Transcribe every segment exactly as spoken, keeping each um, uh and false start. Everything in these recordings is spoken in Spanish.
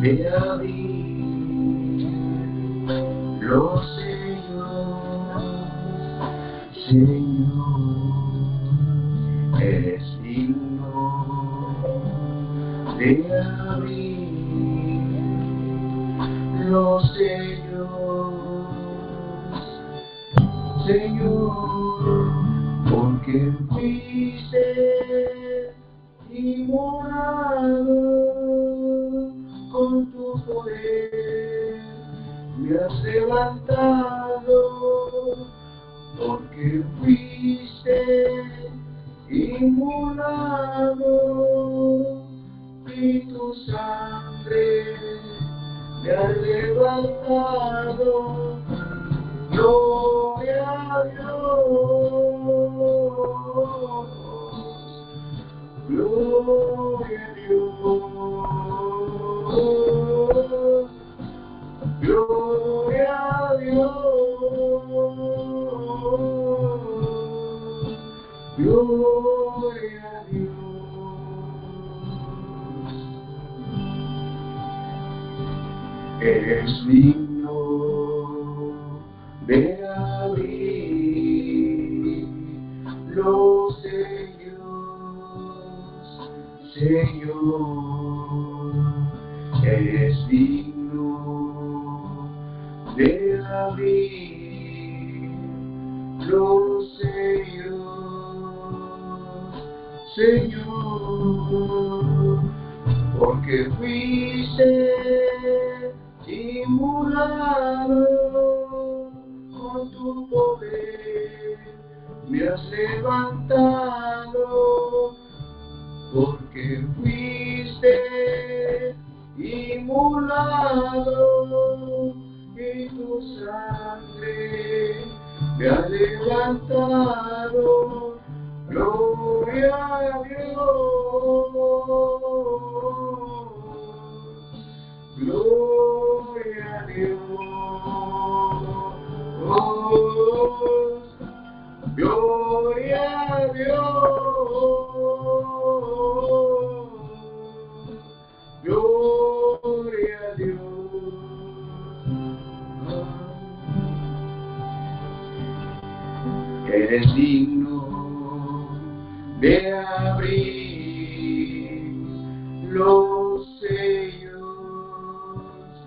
de abrir los sellos, Señor, eres digno de abrir los sellos, Señor, porque fuiste inmolado con tu poder, me has levantado, porque fuiste inmolado y tu sangre me has levantado. Gloria a Dios, gloria a Dios, gloria a Dios, gloria a Dios. Eres digno de abrir los sellos, Señor, eres digno de abrir los sellos, Señor, porque fuiste inmolado con tu poder, me has levantado, porque fuiste inmolado y tu sangre me ha levantado. Gloria a Dios, gloria a Dios, gloria a Dios, gloria a Dios. Eres digno de abrir los sellos,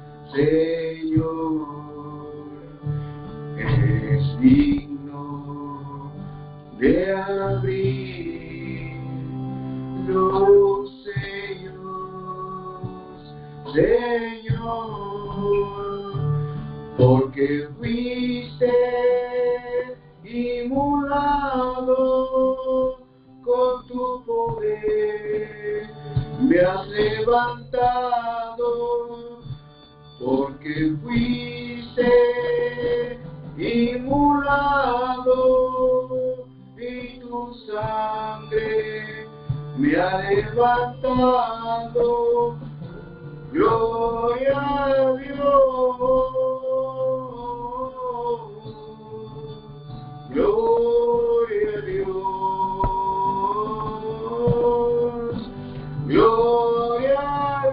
Señor, eres digno de abrir los sellos, Señor, porque fuiste inmolado con tu poder, me has levantado, porque fuiste inmolado y tu sangre me ha levantado. Gloria a Dios, gloria a Dios, gloria a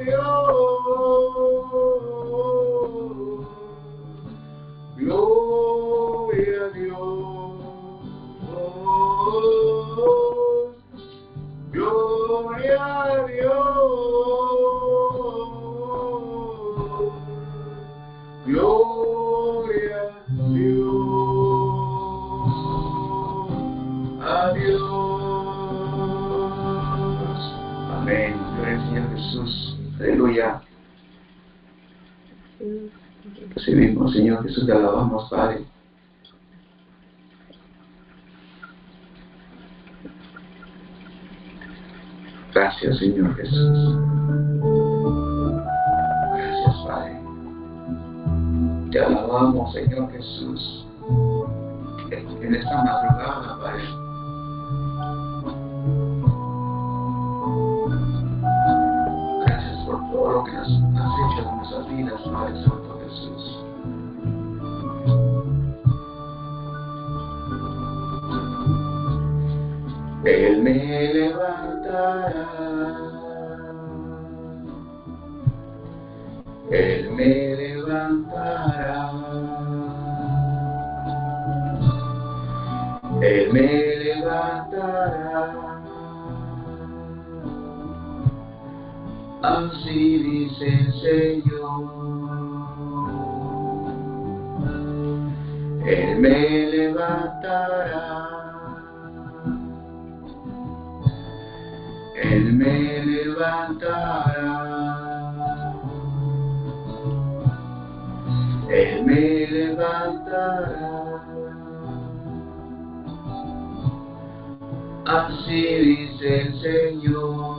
Dios, gloria a Dios, gloria a Dios, gloria a Dios, a Dios. Amén. Gloria al Señor Jesús. Aleluya. Recibimos, Señor Jesús, te alabamos, Padre. Gracias, Señor Jesús. Gracias, Padre. Te alabamos, Señor Jesús, en esta madrugada, Padre. Gracias por todo lo que has, has hecho en nuestras vidas, Padre Santo Jesús. Él me levantará Él me levantará, Él me levantará, así dice el Señor. Él me levantará, Él me levantará, Él me levantará, así dice el Señor.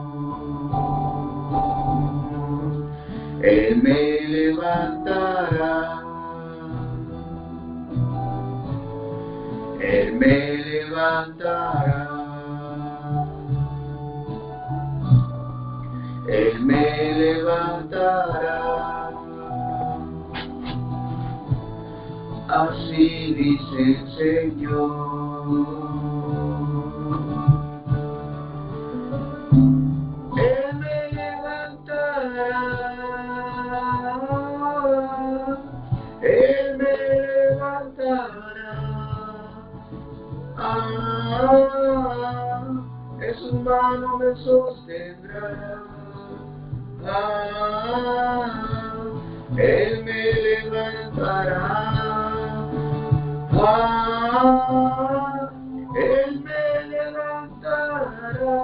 Él me levantará, Él me levantará, Él me levantará, así dice el Señor. Él me levantará, Él me levantará, ah, en su mano me sostendrá, ah, Él me levantará, ah, Él me levantará,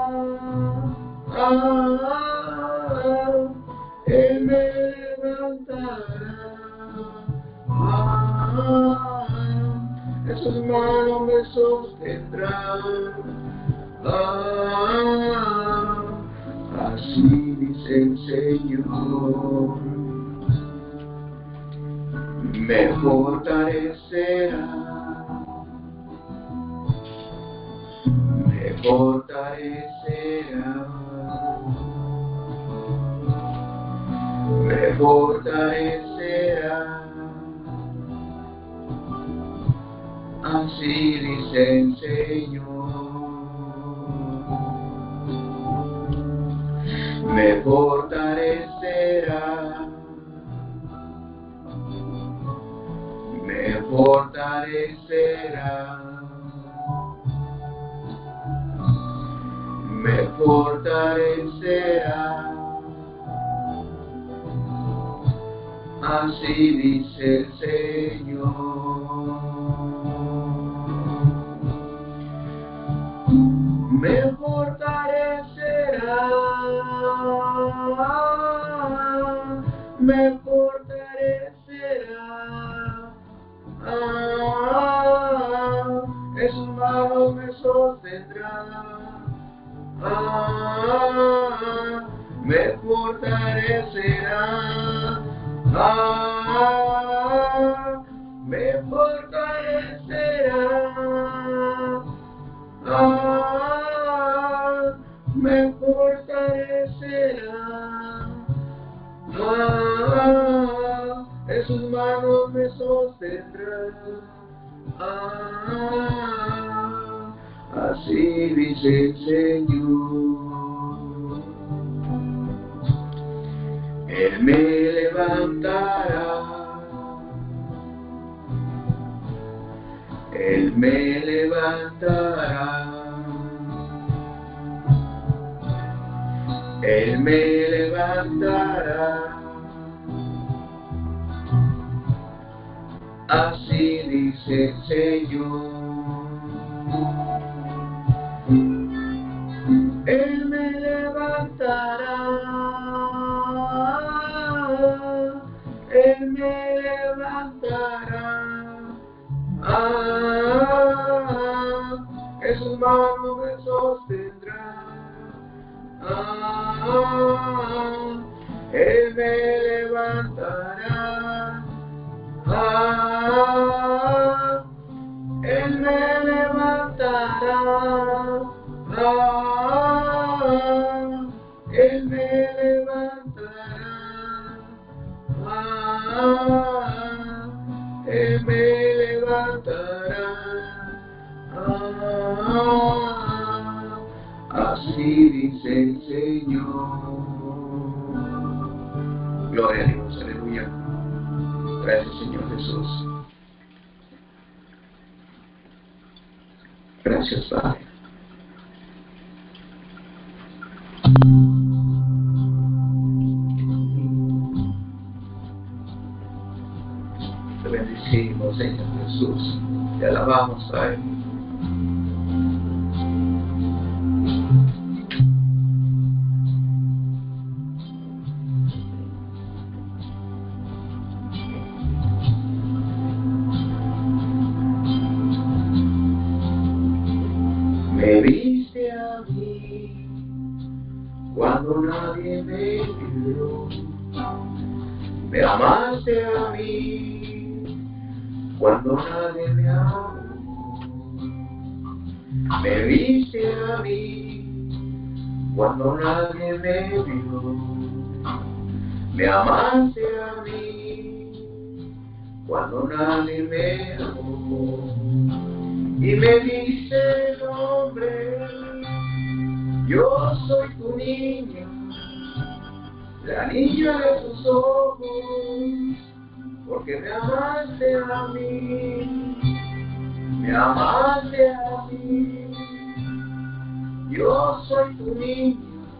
ah, Él me levantará, ah, en sus manos me sostendrá, ah, así dice el Señor. Me fortalecerá, me fortalecerá, me fortalecerá, así dice el Señor. Me fortalecerá, me fortalecerá, me fortalecerá, así dice el Señor. Me fortalecerá, me fortalecerá, ah, en sus manos me sostendrá, ah, me fortalecerá, ah, me fortalecerá, ah, me fortalecerá, ah, en sus manos me sostendrá, ah, así dice el Señor. Él me levantará, Él me levantará, Él me levantará, así dice el Señor. Él me levantará, Él me levantará, ah, en sus manos me sostendrá, ah, Él me levantará, ah, Él me levantará, ah, Él me levantará, ah, Él me levantará, ah, así dice el Señor. Gloria a Dios. Gracias, Señor Jesús. Gracias, Padre. Te bendecimos, Señor Jesús. Te alabamos, Padre. Me viste a mí cuando nadie me vio. Me amaste a mí cuando nadie me amó. Me viste a mí cuando nadie me vio. Me amaste a mí cuando nadie me amó. Y me dice nombre, yo soy tu niña, la niña de tus ojos, porque me amaste a mí, me amaste a mí. Yo soy tu niña,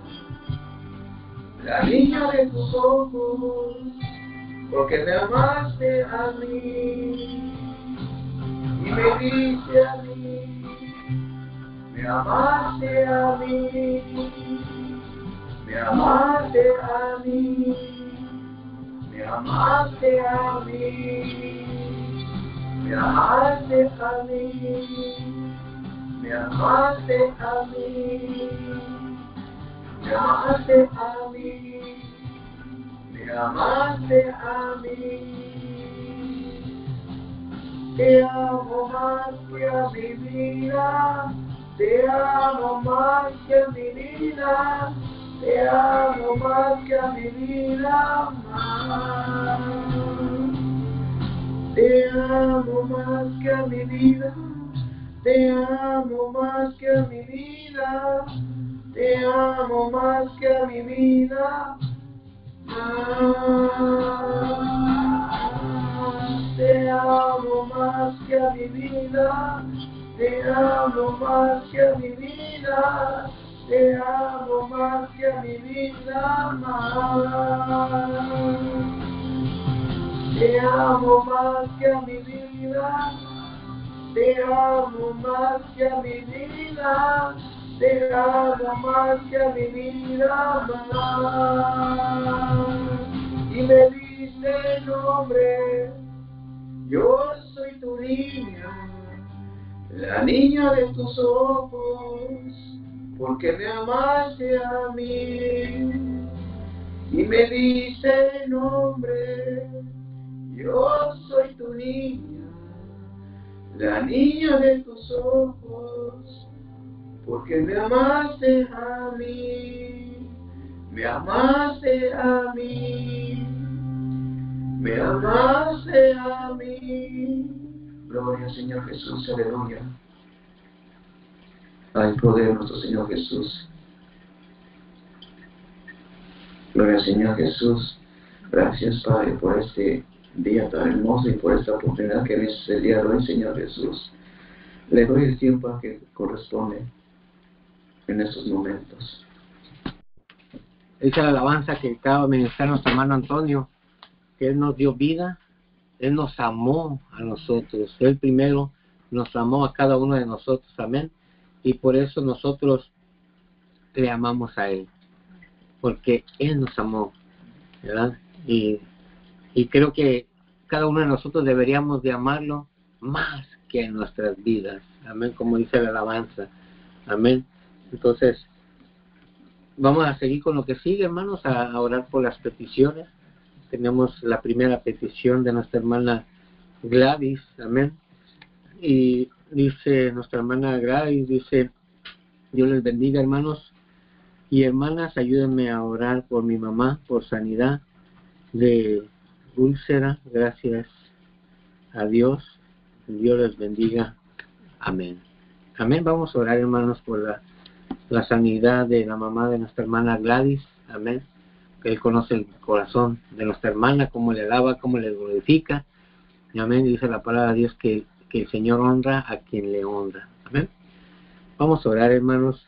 la niña de tus ojos, porque me amaste a mí. Y me dice a mí, me amaste a mí, me amaste a mí, me amaste a mí, me amaste a mí, me amaste a mí, me amaste a mí, me amaste a mí. Te amo más que a mi vida, te amo más que a mi vida, te amo más que a mi vida más. Te amo más que a mi vida, te amo más que a mi vida, te amo más que a mi vida más. Te amo más que a mi vida, te amo más que a mi vida, te amo más que a mi vida más. Te amo más que a mi vida, te amo más que a mi vida, te amo más que a mi vida más. Y me dice nombre, yo soy tu niña, la niña de tus ojos, porque me amaste a mí. Y me dice nombre, yo soy tu niña, la niña de tus ojos, porque me amaste a mí, me amaste a mí. Me amaste a mí. Gloria al Señor Jesús, aleluya. Ay, poder de nuestro Señor Jesús. Gloria al Señor Jesús. Gracias, Padre, por este día tan hermoso y por esta oportunidad que me es el día de hoy, Señor Jesús. Le doy el tiempo que corresponde en estos momentos. Esa es la alabanza que acaba de ministrar nuestro hermano Antonio, que Él nos dio vida, Él nos amó a nosotros, Él primero nos amó a cada uno de nosotros, amén, y por eso nosotros le amamos a Él, porque Él nos amó, ¿verdad? Y, y creo que cada uno de nosotros deberíamos de amarlo más que en nuestras vidas, amén, como dice la alabanza, amén. Entonces, vamos a seguir con lo que sigue, hermanos, a, a orar por las peticiones. Tenemos la primera petición de nuestra hermana Gladys, amén. Y dice nuestra hermana Gladys, dice, Dios les bendiga, hermanos y hermanas, ayúdenme a orar por mi mamá, por sanidad de úlcera, gracias a Dios, Dios les bendiga, amén. Amén, vamos a orar, hermanos, por la, la sanidad de la mamá de nuestra hermana Gladys, amén. Él conoce el corazón de nuestra hermana, cómo le alaba, cómo le glorifica. Amén. Dice la palabra de Dios que, que el Señor honra a quien le honra. Amén. Vamos a orar, hermanos.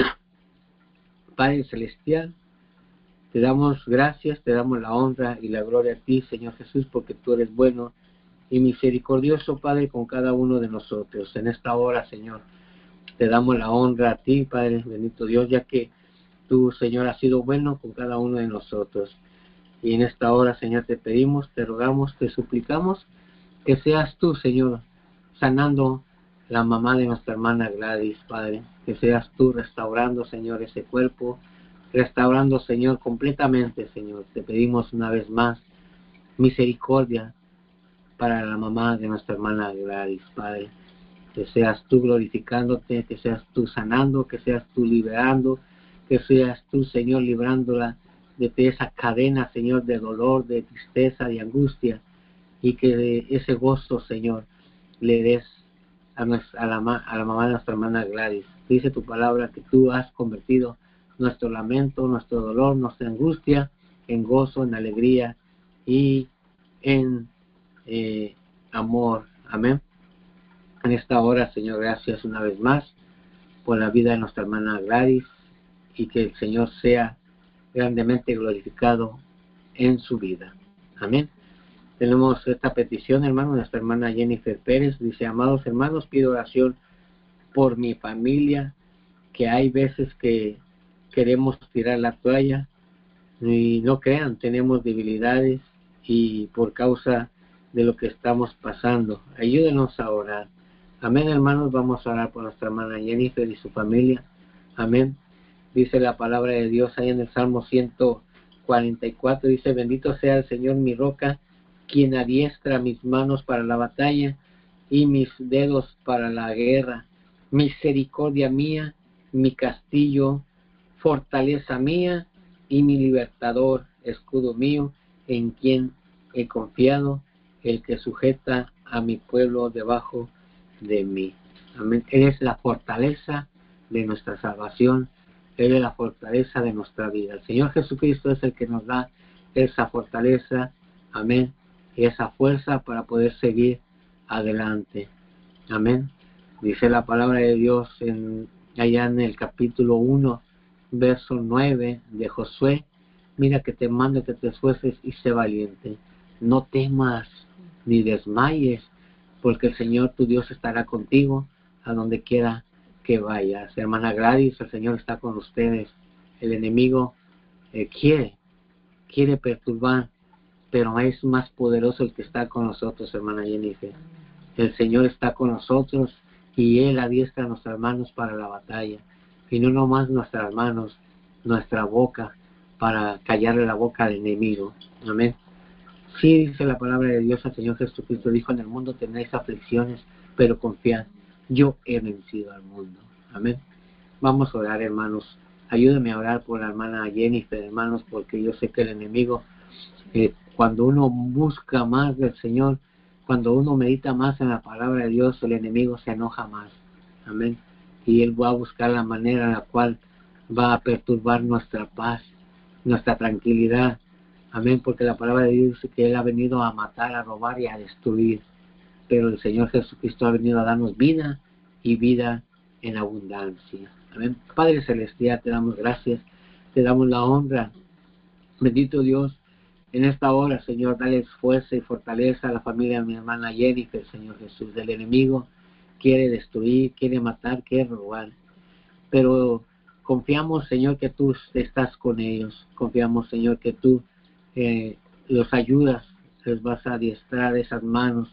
Padre Celestial, te damos gracias, te damos la honra y la gloria a ti, Señor Jesús, porque tú eres bueno y misericordioso, Padre, con cada uno de nosotros. En esta hora, Señor, te damos la honra a ti, Padre, bendito Dios, ya que tú, Señor, has sido bueno con cada uno de nosotros. Y en esta hora, Señor, te pedimos, te rogamos, te suplicamos que seas tú, Señor, sanando la mamá de nuestra hermana Gladys, Padre. Que seas tú restaurando, Señor, ese cuerpo, restaurando, Señor, completamente, Señor. Te pedimos una vez más misericordia para la mamá de nuestra hermana Gladys, Padre. Que seas tú glorificándote, que seas tú sanando, que seas tú liberando, que seas tú, Señor, librándola de esa cadena, Señor, de dolor, de tristeza, de angustia, y que de ese gozo, Señor, le des a, nuestra, a, la, a la mamá de nuestra hermana Gladys. Dice tu palabra que tú has convertido nuestro lamento, nuestro dolor, nuestra angustia en gozo, en alegría y en eh, amor. Amén. En esta hora, Señor, gracias una vez más por la vida de nuestra hermana Gladys, y que el Señor sea grandemente glorificado en su vida. Amén. Tenemos esta petición, hermano, de nuestra hermana Jennifer Pérez. Dice: amados hermanos, pido oración por mi familia, que hay veces que queremos tirar la toalla, y no crean, tenemos debilidades, y por causa de lo que estamos pasando, ayúdenos a orar. Amén, hermanos. Vamos a orar por nuestra hermana Jennifer y su familia. Amén. Dice la palabra de Dios ahí en el Salmo ciento cuarenta y cuatro, dice: bendito sea el Señor mi roca, quien adiestra mis manos para la batalla y mis dedos para la guerra. Misericordia mía, mi castillo, fortaleza mía y mi libertador, escudo mío, en quien he confiado, el que sujeta a mi pueblo debajo de mí. Amén. Él es la fortaleza de nuestra salvación. Él es la fortaleza de nuestra vida. El Señor Jesucristo es el que nos da esa fortaleza, amén, y esa fuerza para poder seguir adelante. Amén. Dice la palabra de Dios en, allá en el capítulo uno, verso nueve de Josué: mira que te mando que te esfuerces y sé valiente. No temas ni desmayes, porque el Señor tu Dios estará contigo a donde quiera que vayas. Hermana Gladys, el Señor está con ustedes. El enemigo eh, quiere, quiere perturbar, pero es más poderoso el que está con nosotros, hermana Jennifer. El Señor está con nosotros y Él adiestra a nuestras manos para la batalla. Y no nomás nuestras manos, nuestra boca, para callarle la boca al enemigo. Amén. Sí, dice la palabra de Dios, el Señor Jesucristo dijo: en el mundo tendréis aflicciones, pero confiad, yo he vencido al mundo. Amén. Vamos a orar, hermanos. Ayúdenme a orar por la hermana Jennifer, hermanos, porque yo sé que el enemigo, eh, cuando uno busca más del Señor, cuando uno medita más en la palabra de Dios, el enemigo se enoja más. Amén. Y él va a buscar la manera en la cual va a perturbar nuestra paz, nuestra tranquilidad. Amén, porque la palabra de Dios dice que Él ha venido a matar, a robar y a destruir. Pero el Señor Jesucristo ha venido a darnos vida y vida en abundancia. Amén. Padre Celestial, te damos gracias, te damos la honra. Bendito Dios, en esta hora, Señor, dale fuerza y fortaleza a la familia de mi hermana Jennifer, Señor Jesús. El enemigo quiere destruir, quiere matar, quiere robar. Pero confiamos, Señor, que tú estás con ellos. Confiamos, Señor, que tú Eh, los ayudas, les vas a adiestrar esas manos,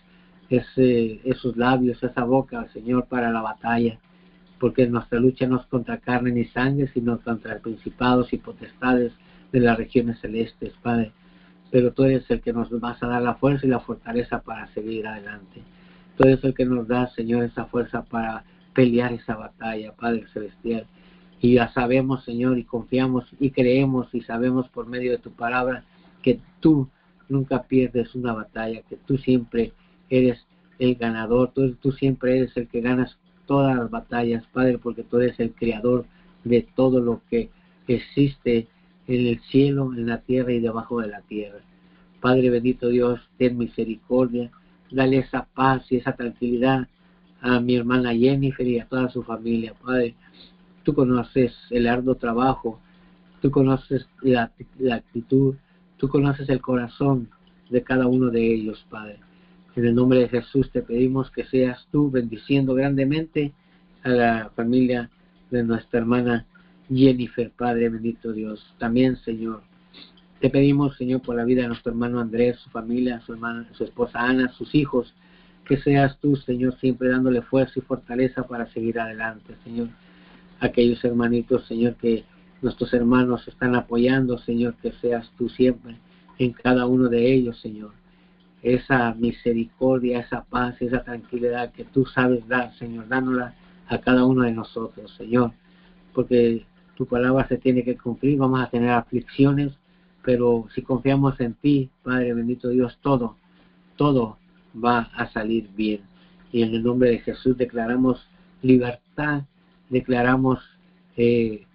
ese, esos labios, esa boca, Señor, para la batalla, porque nuestra lucha no es contra carne ni sangre, sino contra principados y potestades de las regiones celestes, Padre. Pero tú eres el que nos vas a dar la fuerza y la fortaleza para seguir adelante. Tú eres el que nos da, Señor, esa fuerza para pelear esa batalla, Padre Celestial. Y ya sabemos, Señor, y confiamos y creemos y sabemos por medio de tu palabra que tú nunca pierdes una batalla, que tú siempre eres el ganador, tú, tú siempre eres el que ganas todas las batallas, Padre, porque tú eres el creador de todo lo que existe en el cielo, en la tierra y debajo de la tierra. Padre bendito Dios, ten misericordia, dale esa paz y esa tranquilidad a mi hermana Jennifer y a toda su familia. Padre, tú conoces el arduo trabajo, tú conoces la, la actitud, tú conoces el corazón de cada uno de ellos, Padre. En el nombre de Jesús te pedimos que seas tú bendiciendo grandemente a la familia de nuestra hermana Jennifer, Padre bendito Dios. También, Señor, te pedimos, Señor, por la vida de nuestro hermano Andrés, su familia, su hermana, su esposa Ana, sus hijos, que seas tú, Señor, siempre dándole fuerza y fortaleza para seguir adelante, Señor. Aquellos hermanitos, Señor, que nuestros hermanos están apoyando, Señor, que seas tú siempre en cada uno de ellos, Señor. Esa misericordia, esa paz, esa tranquilidad que tú sabes dar, Señor, dándola a cada uno de nosotros, Señor, porque tu palabra se tiene que cumplir, vamos a tener aflicciones, pero si confiamos en ti, Padre bendito Dios, todo, todo va a salir bien. Y en el nombre de Jesús declaramos libertad, declaramos eh,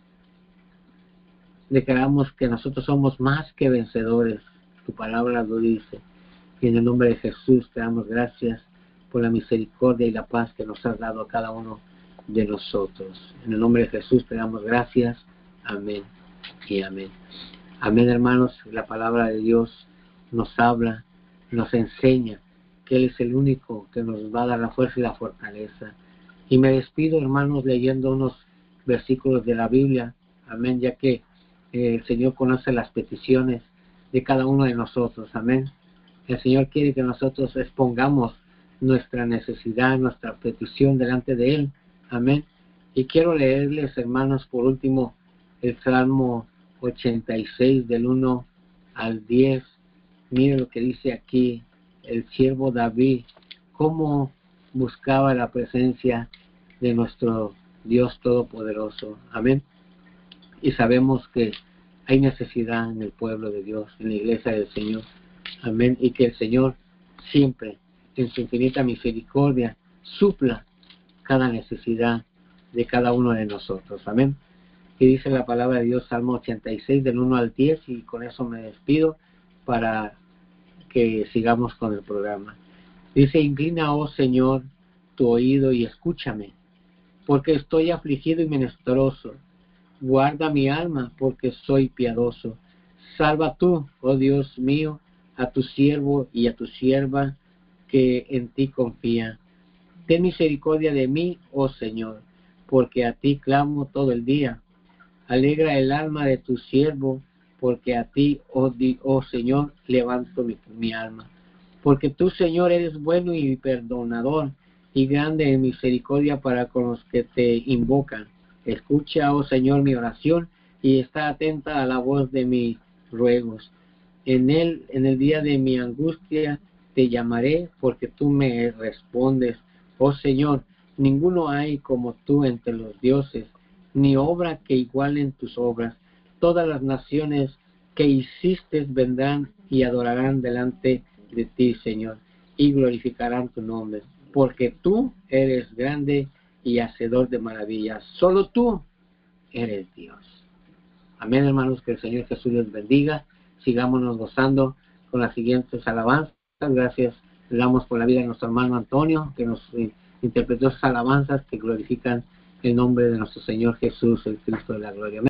declaramos que nosotros somos más que vencedores, tu palabra lo dice. Y en el nombre de Jesús te damos gracias por la misericordia y la paz que nos has dado a cada uno de nosotros. En el nombre de Jesús te damos gracias. Amén y amén. Amén, hermanos. La palabra de Dios nos habla, nos enseña que Él es el único que nos va a dar la fuerza y la fortaleza. Y me despido, hermanos, leyendo unos versículos de la Biblia. Amén, ya que eh, el Señor conoce las peticiones de cada uno de nosotros. Amén. El Señor quiere que nosotros expongamos nuestra necesidad, nuestra petición delante de Él. Amén. Y quiero leerles, hermanos, por último, el Salmo ochenta y seis, del uno al diez. Miren lo que dice aquí el siervo David, cómo buscaba la presencia de nuestro Dios Todopoderoso. Amén. Y sabemos que hay necesidad en el pueblo de Dios, en la iglesia del Señor. Amén. Y que el Señor siempre, en su infinita misericordia, supla cada necesidad de cada uno de nosotros. Amén. Y dice la palabra de Dios, Salmo ochenta y seis, del uno al diez, y con eso me despido para que sigamos con el programa. Dice: inclina, oh Señor, tu oído y escúchame, porque estoy afligido y menesteroso. Guarda mi alma, porque soy piadoso. Salva tú, oh Dios mío, a tu siervo y a tu sierva que en ti confía. Ten misericordia de mí, oh Señor, porque a ti clamo todo el día. Alegra el alma de tu siervo, porque a ti, oh, di, oh Señor, levanto mi, mi alma. Porque tú, Señor, eres bueno y perdonador, y grande en misericordia para con los que te invocan. Escucha, oh Señor, mi oración, y está atenta a la voz de mis ruegos. En él, en el día de mi angustia, te llamaré, porque tú me respondes. Oh Señor, ninguno hay como tú entre los dioses, ni obra que igualen tus obras. Todas las naciones que hiciste vendrán y adorarán delante de ti, Señor, y glorificarán tu nombre, porque tú eres grande y hacedor de maravillas. Solo tú eres Dios. Amén, hermanos, que el Señor Jesús les bendiga. Sigámonos gozando con las siguientes alabanzas. Gracias, le damos por la vida de nuestro hermano Antonio, que nos eh, interpretó esas alabanzas que glorifican el nombre de nuestro Señor Jesús, el Cristo de la gloria.